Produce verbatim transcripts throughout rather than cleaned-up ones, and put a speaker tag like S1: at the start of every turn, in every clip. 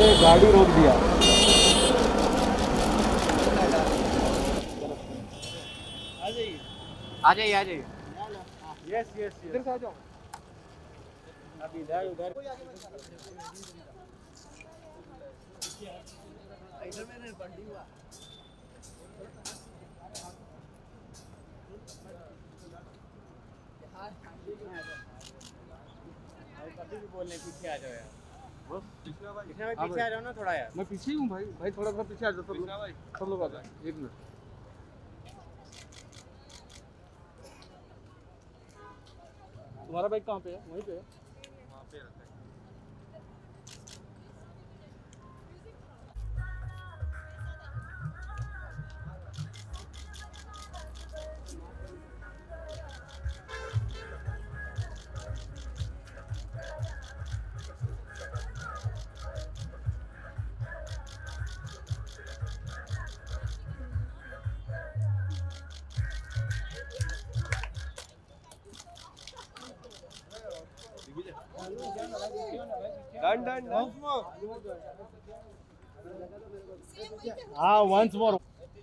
S1: गाड़ी रोक दिया। आ जाइए
S2: आ जाइए आ जाइए।
S1: यस यस इधर से आ जाओ। अभी इधर उधर इधर मैंने बंडी हुआ। कभी भी बोलने पीछे आ जाओ यार। बस पीछे भाई पीछे आ जाओ ना थोड़ा यार। मैं पीछे ही हूँ भाई। भाई थोड़ा सा पीछे आ जाओ सब लोग। सब लोग आ जाओ एक मिनट। तुम्हारा बाइक कहाँ पे है? वहीं पे है। वहाँ पे रहता है। Done, done, done. Once more. Ah, once more.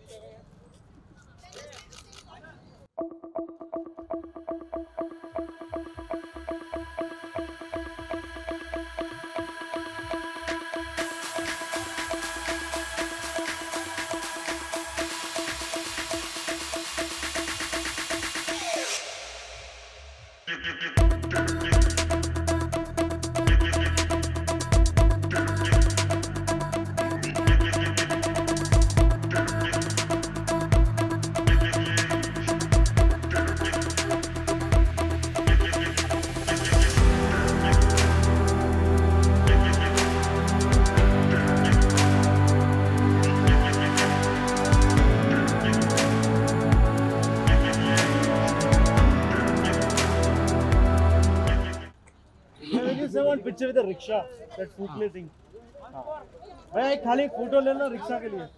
S1: One picture with a rickshaw, that footplay thing. भाई एक खाली फोटो लेना रिक्शा के लिए।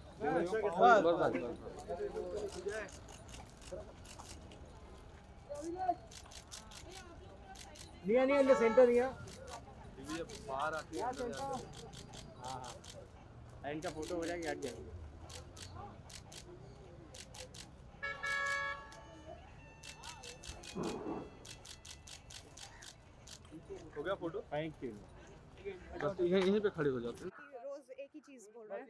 S1: निया निया इन द सेंटर निया। बाहर आके हाँ हाँ इनका फोटो हो जाएगा हट जाएंगे। हो गया फोटो? Thank you. बस यहीं पे खड़े हो जाते हैं।
S3: रोज एक ही चीज बोल रहे हैं।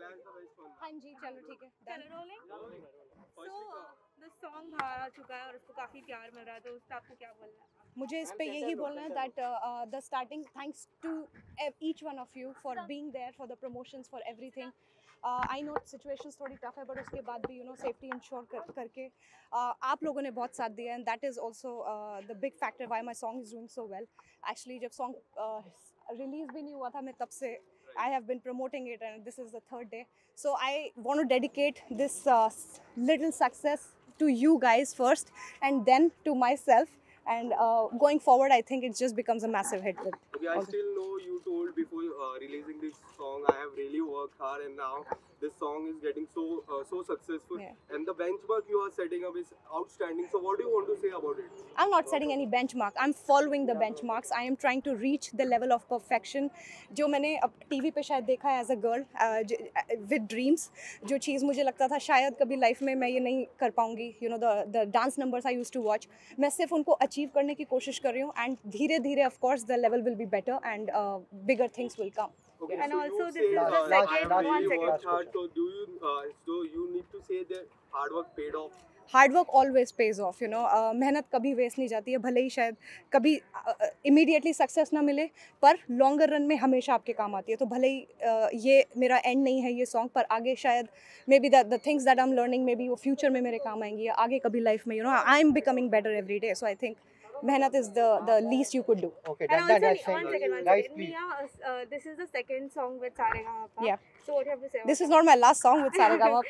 S3: हाँ जी चलो ठीक है।
S4: चलो रोलिंग। सो द सॉन्ग बाहर आ चुका है और उसको काफी प्यार मिल रहा है तो उससे आपको क्या बोलना है?
S3: मुझे इस पे यही बोलना है that the starting thanks to each one of you for being there for the promotions for everything. I know situations थोड़ी टफ है बट उसके बाद भी यू नो सेफ्टी इंश्योर कर, करके uh, आप लोगों ने बहुत साथ दिया and that is also the big factor why my song is doing so well. Actually जब सॉन्ग रिलीज भी नहीं हुआ था मैं तब से I have been promoting it and this is the third day. So I want to dedicate this uh, little success to you guys first and then to myself. And uh, going forward, I think it just becomes a massive hit. With
S5: okay, I still know you told before uh, releasing this song, I have really worked hard, and now this song is getting so uh, so successful.
S3: Yeah.
S5: And the benchmark you are setting up is outstanding. So, what do you want to say about it?
S3: I'm not setting any benchmark. I'm following the benchmarks. I am trying to reach the level of perfection. जो मैंने अब TV पे शायद देखा है as a girl uh, with dreams. जो चीज़ मुझे लगता था शायद कभी लाइफ में मैं ये नहीं कर पाऊंगी. You know the the dance numbers I used to watch. मैं सिर्फ उनको अचीव करने की कोशिश कर रही हूँ and धीरे धीरे of course the level will be better and uh, bigger things will come.
S5: Okay,
S4: And
S5: so
S4: also
S5: you
S4: this
S5: say,
S4: is
S5: uh,
S4: the
S5: like,
S4: second
S5: I have
S4: one
S5: really
S4: second.
S5: worked hard. So do you? Uh, so you need to say that hard work paid off.
S3: Hard work always pays off you know मेहनत कभी waste नहीं जाती है भले ही शायद कभी immediately uh, success ना मिले पर लॉन्गर रन में हमेशा आपके काम आती है तो भले ही uh, ये मेरा एंड नहीं है ये सॉन्ग पर आगे शायद maybe the things that I am learning maybe वो फ्यूचर में मेरे काम आएंगी या आगे कभी लाइफ में you know I am becoming better every day so I think मेहनत is the the least you could do.
S1: Okay,
S4: And
S1: that,
S4: also,
S1: that, that's
S4: one second, one
S1: guys,
S4: second.
S1: please.
S4: Mia, uh, this is the second song with Saregama.
S3: Yeah.
S4: So what do you have to say?
S3: This is not my last song with Saregama.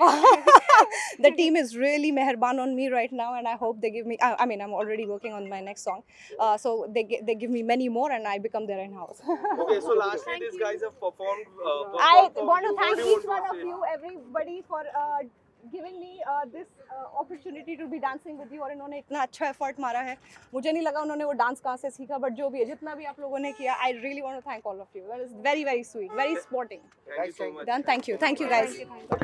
S3: The team is really meherban on me right now and I hope they give me I, I mean I'm already working on my next song. Uh, so they they give me many more and I become their in-house.
S5: Okay, so lastly, these guys have performed. Uh,
S3: I
S5: performed for
S3: want to
S5: you.
S3: thank
S5: What do you
S3: each
S5: want
S3: one
S5: to
S3: of
S5: say?
S3: you, everybody, for uh, giving me uh, this uh, opportunity to be dancing with you. और इन्होंने इतना अच्छा effort मारा है, मुझे नहीं लगा उन्होंने वो डांस कहाँ से सीखा, बट जो भी है, जितना भी आप लोगों ने किया, I really want to thank all of you. That is very very sweet, very sporting.
S5: Thank you so much.
S3: Done. Thank you, thank you guys.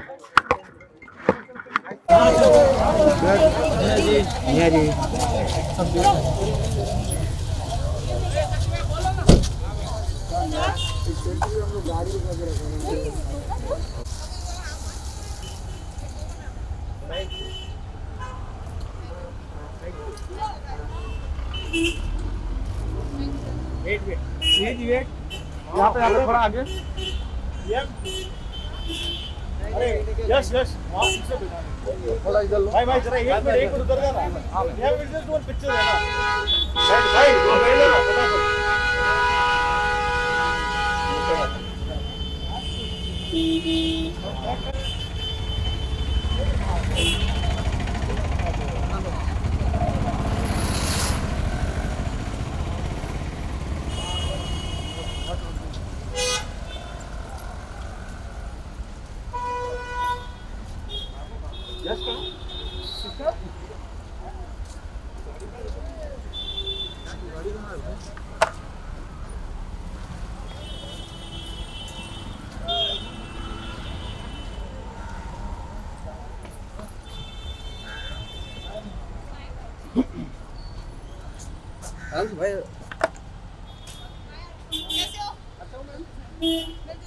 S1: Wait wait wait wait यहाँ पे यहाँ पे थोड़ा आगे। अरे यस यस वहाँ पीछे बैठा थोड़ा इधर लो भाई भाई जरा एक मिनट एक मिनट उधर जा ना यहाँ पे जस्ट वन पिक्चर है ना भाई भाई वो बैठ लो फटाफट। यस का भाई कैसे हो? अच्छा हूँ मैम।